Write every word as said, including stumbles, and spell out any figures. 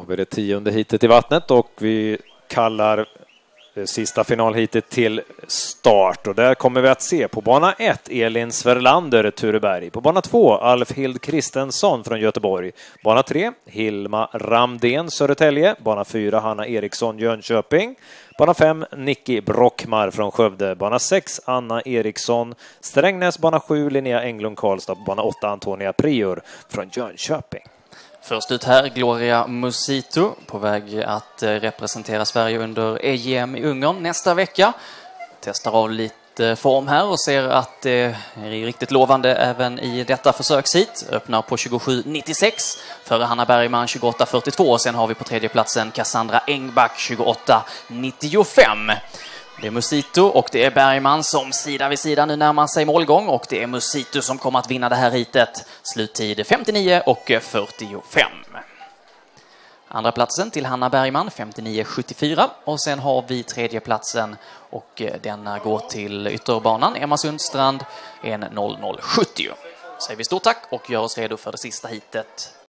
har vi det tionde hitet i vattnet och vi kallar det sista finalhitet till start. Och där kommer vi att se på bana ett Elin Sverlander, Tureberg. På bana två Alfhild Kristensson från Göteborg. Bana tre Hilma Ramden, Södertälje. Bana fyra Hanna Eriksson, Jönköping. Bana fem Nicky Brockmar från Skövde. Bana sex Anna Eriksson, Strängnäs. Bana sju Linnea Englund Karlstad. Bana åtta Antonia Prior från Jönköping. Först ut här Gloria Musito på väg att representera Sverige under E J M i Ungern nästa vecka. Testar av lite form här och ser att det är riktigt lovande även i detta försökshit. Öppnar på tjugosju nittiosex före Hanna Bergman tjugoåtta fyrtiotvå och sen har vi på tredje platsen Cassandra Engback tjugoåtta nittiofem. Det är Musito och det är Bergman som sida vid sida nu närmar sig målgång och det är Musito som kommer att vinna det här hitet. Sluttid femtionio och fyrtiofem. Andra platsen till Hanna Bergman femtionio sjuttiofyra och sen har vi tredje platsen och denna går till ytterbanan Emma Sundstrand en noll noll sjuttio. Säger vi stort tack och gör oss redo för det sista hitet